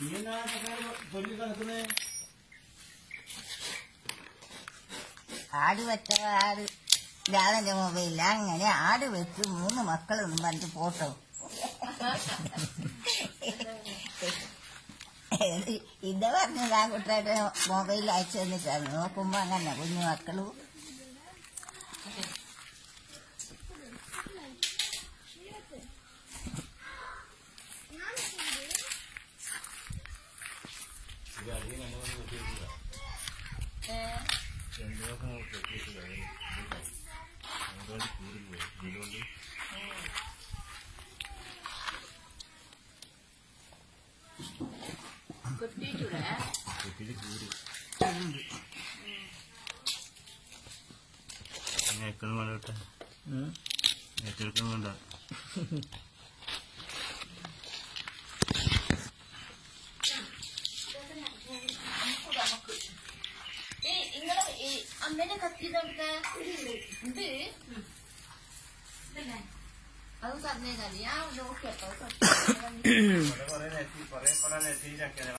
ആട് വെച്ച ആട് ലാലന്റെ മൊബൈലിൽ അങ്ങനെ ആട് വെച്ച് 3 മക്കളൊന്നും പറഞ്ഞിട്ട് ഫോട്ടോ ഇത് പറഞ്ഞ് ഞാൻ കുട്ടിയുടെ മൊബൈലിൽ അയച്ചു തന്നിട്ടാണ്. നോക്കുമ്പോ അങ്ങനെ കുഞ്ഞു മക്കളും ഏറ്റെടുക്കുന്നുണ്ടോ? അമ്മേനെ കത്തിയതൊക്കെ അത് തന്നേക്കാ ഞാൻ നോക്കിയപ്പോ